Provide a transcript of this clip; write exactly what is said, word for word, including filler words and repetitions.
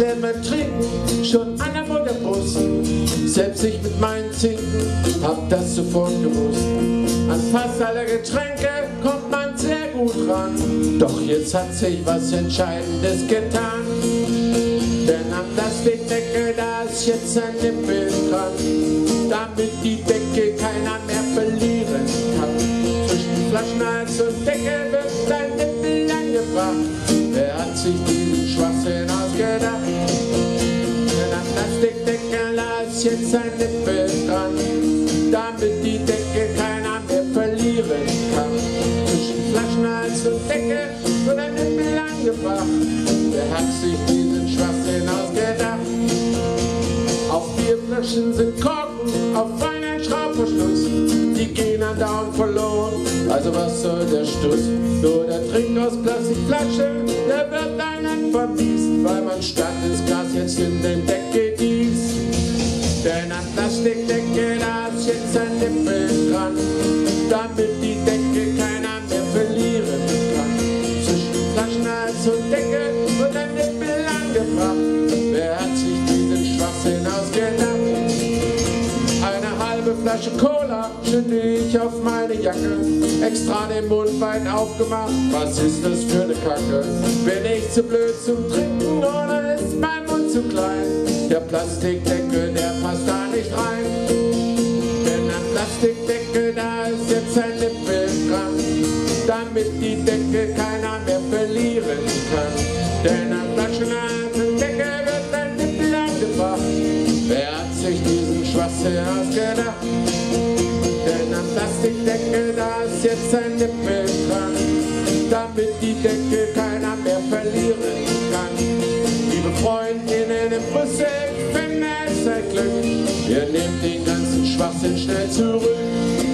lernt man trinken, schon an der Mutterbrust. Selbst ich mit meinen Zinken hab das sofort gewusst. An fast alle Getränke kommt man sehr gut ran. Doch jetzt hat sich was Entscheidendes getan. Denn am Plastikdeckel, da ist jetzt ein Nippel dran, damit die Decke keiner mehr verlieren kann. Zwischen Flaschenhals und Deckel wird ein Nippel angebracht. Wer hat sich diesen Schwachsinn ausgedacht? Denn am Plastikdeckel, da ist jetzt ein Nippel dran, damit die Decke keiner mehr verlieren kann. Zwischen Flaschenhals und Deckel wird ein Nippel angebracht. Wer hat sich diesen Schwachsinn ausgedacht? Auf Bierflaschen sind Korken, auf Wein ein Schraubverschluss. Die gehen an Daumen verloren, also was soll der Stuss? Nur der Trink aus Plastikflasche, der wird einen verbiest, weil man statt ins Glas jetzt in den Deckel gießt. Denn am Plastikdeckel, da ist jetzt ein Nippel dran, damit die Decke keiner mehr verlieren kann. Zwischen Flaschenhals und Deckel wird ein Nippel angebracht. Wer hat sich diesen Schwachsinn ausgedacht? Eine halbe Flasche Cola schütte ich auf meine Jacke, extra den Mund weit aufgemacht. Was ist das für eine Kacke? Bin ich zu blöd zum Trinken oder ist mein Mund zu klein? Der Plastikdeckel, der passt da nicht rein. Denn am Plastikdeckel, da ist jetzt ein Nippel dran, damit die Decke keiner mehr verlieren kann. Denn am Flaschenhals und Deckel wird ein Nippel angebracht. Wer hat sich diesen Schwachsinn ausgedacht? Denn am Plastikdeckel, da ist jetzt ein Nippel dran, damit die Decke keiner mehr verlieren kann. Liebe Freundinnen in Brüssel, ich finde es ein Glück, ihr nehmt den ganzen Schwachsinn schnell zurück.